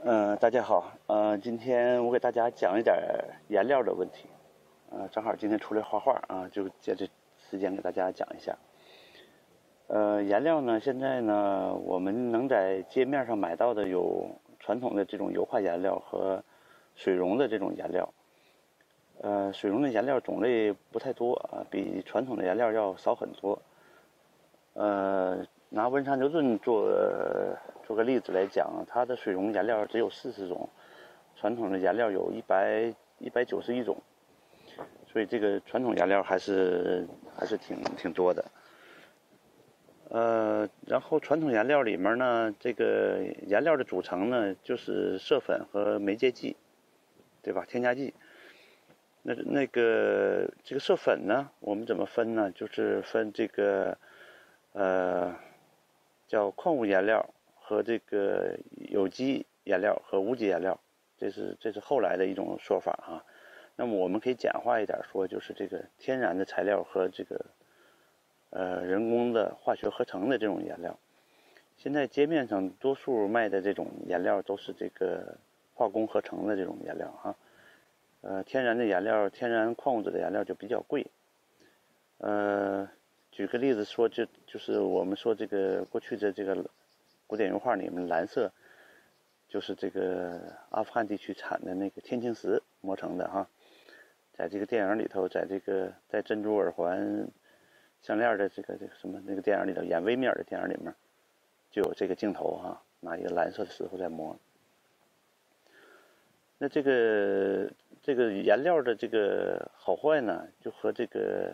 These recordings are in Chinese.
大家好，今天我给大家讲一点颜料的问题，正好今天出来画画啊，就借这时间给大家讲一下。颜料呢，现在呢，我们能在街面上买到的有传统的这种油画颜料和水溶的这种颜料。水溶的颜料种类不太多啊，比传统的颜料要少很多。拿温莎牛顿做个例子来讲，它的水溶颜料只有40种，传统的颜料有191种，所以这个传统颜料还是挺多的。然后传统颜料里面呢，这个颜料的组成呢，就是色粉和媒介剂，对吧？添加剂。这个色粉呢，我们怎么分呢？就是分这个叫矿物颜料和这个有机颜料和无机颜料，这是后来的一种说法啊。那么我们可以简化一点说，就是这个天然的材料和这个人工的化学合成的这种颜料。现在街面上多数卖的这种颜料都是这个化工合成的这种颜料哈。天然的颜料，天然矿物质的颜料就比较贵。举个例子说，就是我们说这个过去的这个古典油画里面蓝色，就是这个阿富汗地区产的那个天青石磨成的哈。在这个电影里头，在珍珠耳环项链的这个什么那个电影里头演威米尔的电影里面，就有这个镜头哈，拿一个蓝色的石头在磨。那这个颜料的这个好坏呢，就和这个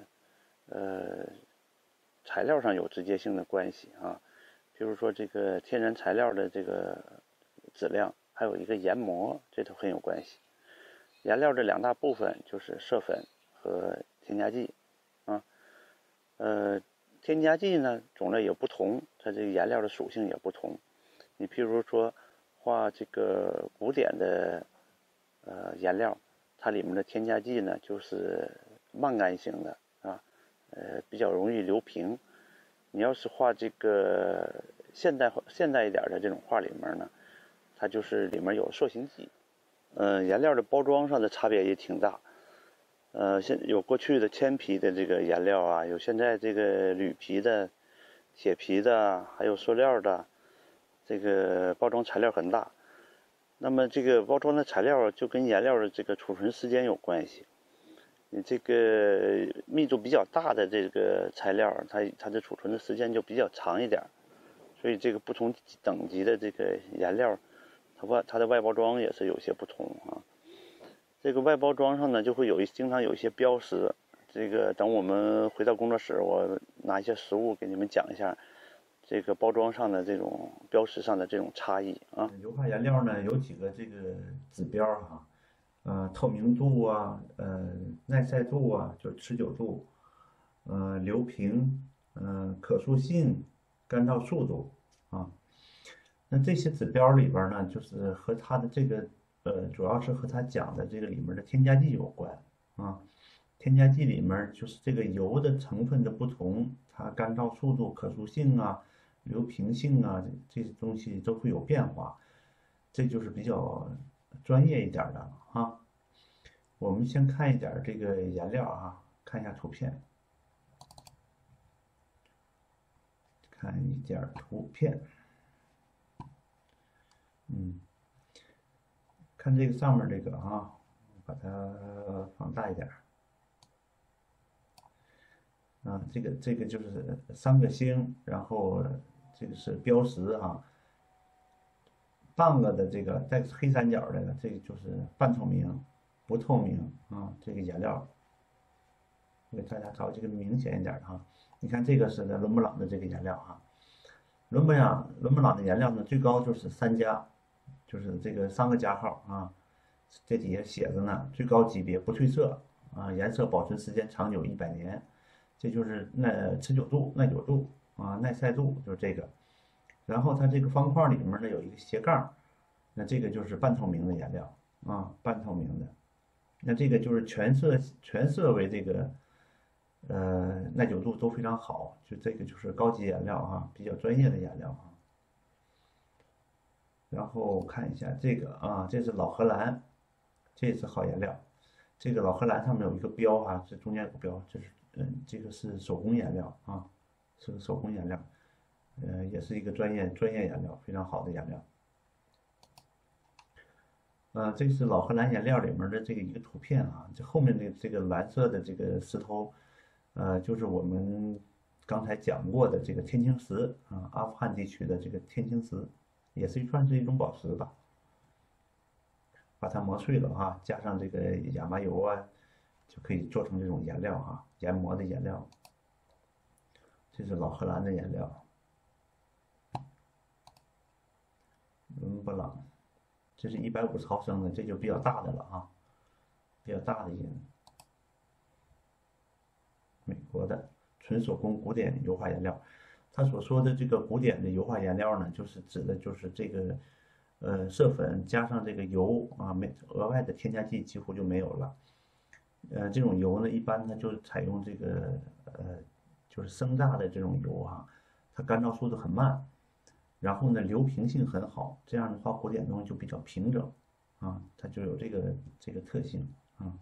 材料上有直接性的关系啊。比如说这个天然材料的这个质量，还有一个研磨，这都很有关系。颜料的两大部分就是色粉和添加剂啊。添加剂呢种类也不同，它这个颜料的属性也不同。你譬如说画这个古典的颜料，它里面的添加剂呢就是漫干型的啊，比较容易流平。你要是画这个现代一点的这种画里面呢，它就是里面有塑形剂。颜料的包装上的差别也挺大。有过去的铅皮的这个颜料啊，有现在这个铝皮的、铁皮的，还有塑料的，这个包装材料很大。那么这个包装的材料就跟颜料的这个储存时间有关系。你这个密度比较大的这个材料，它的储存的时间就比较长一点，所以这个不同等级的这个颜料，它的外包装也是有些不同啊。这个外包装上呢，就会经常有一些标识。这个等我们回到工作室，我拿一些实物给你们讲一下这个包装上的这种标识上的这种差异啊。 油画颜料呢有几个这个指标哈，透明度啊，耐晒度啊，就持久度，流平，可塑性，干燥速度啊。那这些指标里边呢，就是和它的这个主要是和它讲的这个里面的添加剂有关啊。添加剂里面就是这个油的成分的不同，它干燥速度、可塑性啊、流平性啊这些东西都会有变化，这就是比较专业一点的啊。我们先看一点这个颜料啊，看一下图片，看一点图片，看这个上面这个啊，把它放大一点啊，这个就是三个星，然后这个是标识啊，半个的这个带黑三角的这个就是半透明、不透明啊，这个颜料，我给大家找几个明显一点的哈。你看这个是伦勃朗的这个颜料啊，伦勃朗的颜料呢，最高就是3+，就是这个3个加号啊，这底下写着呢，最高级别不褪色啊，颜色保存时间长久100年，这就是持久度、耐久度啊、耐晒度，就是这个。然后它这个方块里面呢有一个斜杠，那这个就是半透明的颜料啊，半透明的。那这个就是全色为这个耐久度都非常好，就这个就是高级颜料啊，比较专业的颜料啊。 然后看一下这个啊，这是老荷兰，这也是好颜料。这个老荷兰上面有一个标啊，这中间有个标，这是这个是手工颜料啊，是个手工颜料，也是一个专业颜料，非常好的颜料。这是老荷兰颜料里面的这个一个图片啊，这后面的这个蓝色的这个石头，就是我们刚才讲过的这个天青石啊，阿富汗地区的这个天青石，也算是一种宝石吧。把它磨碎了啊，加上这个亚麻油啊，就可以做成这种颜料啊，研磨的颜料。这是老荷兰的颜料，伦勃朗，这是150毫升的，这就比较大的了啊，比较大的银。美国的纯手工古典油画颜料，他所说的这个古典的油画颜料呢，就是指的就是这个色粉加上这个油啊，没额外的添加剂几乎就没有了。这种油呢，一般它就采用这个就是生榨的这种油啊，它干燥速度很慢，然后呢流平性很好，这样的话古典东西就比较平整啊，它就有这个特性啊。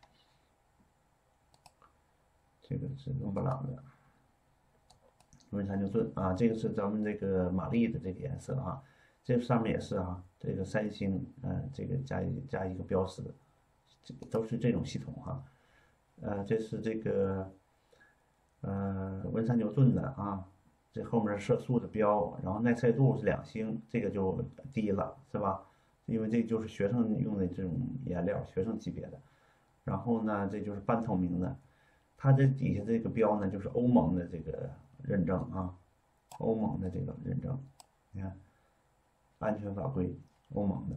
这个是伦勃朗的文山牛顿啊，这个是咱们这个玛丽的这个颜色啊，这上面也是啊，这个3星，这个加一个标识，这都是这种系统哈。这是这个文山牛顿的啊，这后面是色素的标，然后耐晒度是2星，这个就低了是吧？因为这就是学生用的这种颜料，学生级别的。然后呢，这就是半透明的，它这底下这个标呢，就是欧盟的这个认证啊，欧盟的这个认证，你看，安全法规，欧盟的，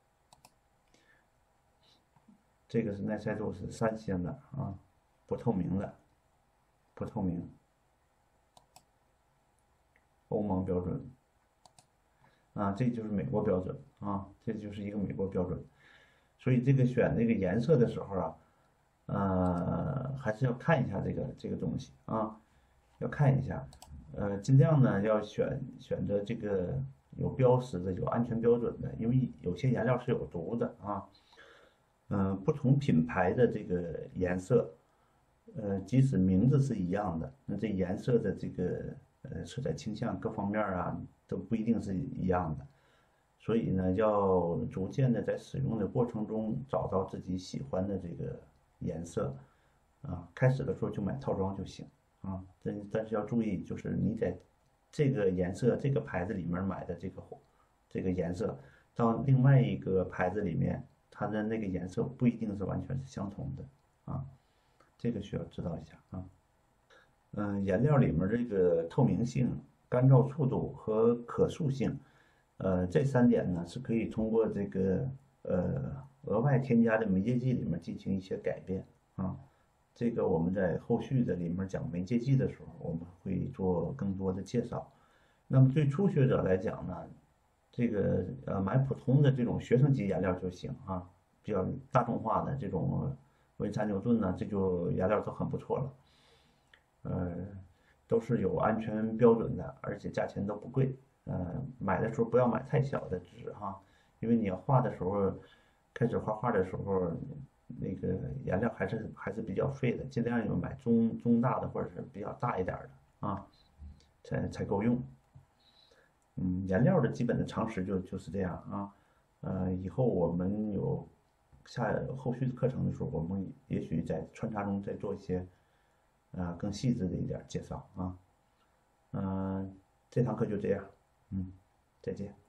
这个是耐晒度是3星的啊，不透明的，不透明，欧盟标准，啊，这就是美国标准啊，这就是一个美国标准，所以这个选这个颜色的时候啊。还是要看一下这个东西啊，要看一下，尽量呢要选择这个有标识的、有安全标准的，因为有些颜料是有毒的啊。不同品牌的这个颜色，即使名字是一样的，那这颜色的这个色彩倾向各方面啊都不一定是一样的，所以呢要逐渐的在使用的过程中找到自己喜欢的这个颜色，啊，开始的时候就买套装就行啊，但是要注意，就是你在这个颜色这个牌子里面买的这个颜色，到另外一个牌子里面，它的那个颜色不一定是完全是相同的啊，这个需要知道一下啊。颜料里面这个透明性、干燥速度和可塑性，这3点呢是可以通过这个额外添加的媒介剂里面进行一些改变啊。这个我们在后续的里面讲媒介剂的时候，我们会做更多的介绍。那么对初学者来讲呢，这个买普通的这种学生级颜料就行啊，比较大众化的这种文山牛顿呢，这就颜料都很不错了。都是有安全标准的，而且价钱都不贵。买的时候不要买太小的纸哈，因为你要画的时候，开始画画的时候，那个颜料还是比较费的，尽量要买中大的或者是比较大一点的啊，才够用。颜料的基本的常识就是这样啊。以后我们有后续的课程的时候，我们也许在穿插中再做一些更细致的一点介绍啊。这堂课就这样，再见。